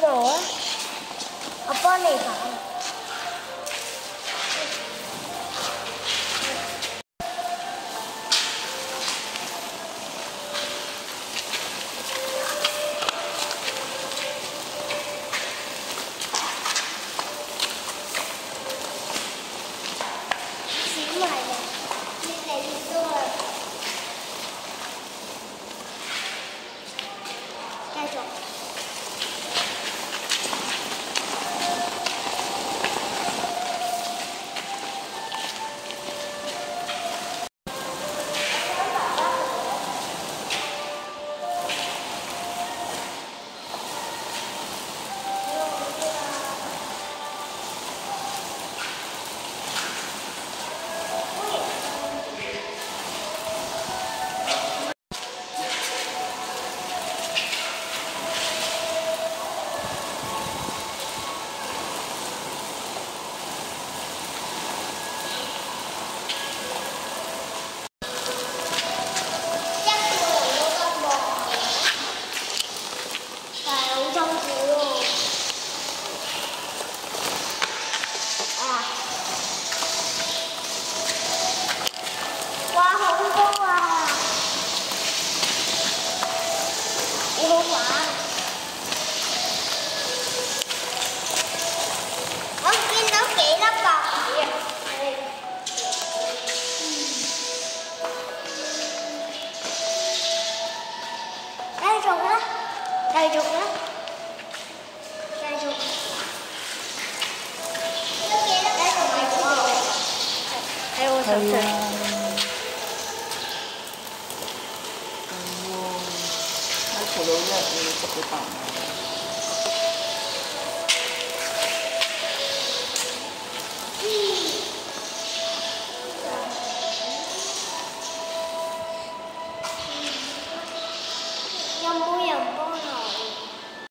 我啊，我幫你打。錢埋嘅，你嚟越多啦。繼續。 哇，好高啊！好好玩。我見到幾粒白紙啊！繼續啦，繼續啦，繼續。都幾粒喺我手上。 除咗一日要執到飯。